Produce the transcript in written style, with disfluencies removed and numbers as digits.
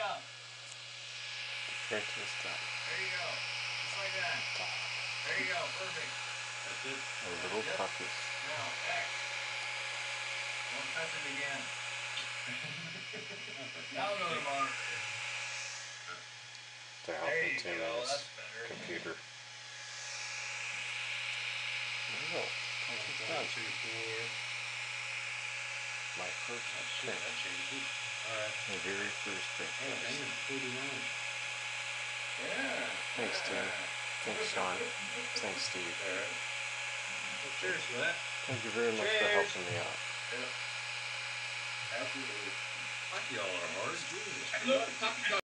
up. Print this stuff. There you go. Just like that. There you go. Perfect. That's it. A little puppy. Now, X. Don't touch it again. Now go to motor. They're There helping you Tim go. in his That's better. computer. Oh, that's done. 2, 4. My first print. That changed it. Alright. My very first print. Oh, damn. 49. Yeah. Thanks, Tim. Thanks, Sean. Thanks, Steve. Alright. Well, cheers for that. Thank you very much for helping me out. Yep. Absolutely. Fuck y'all are hard. Look,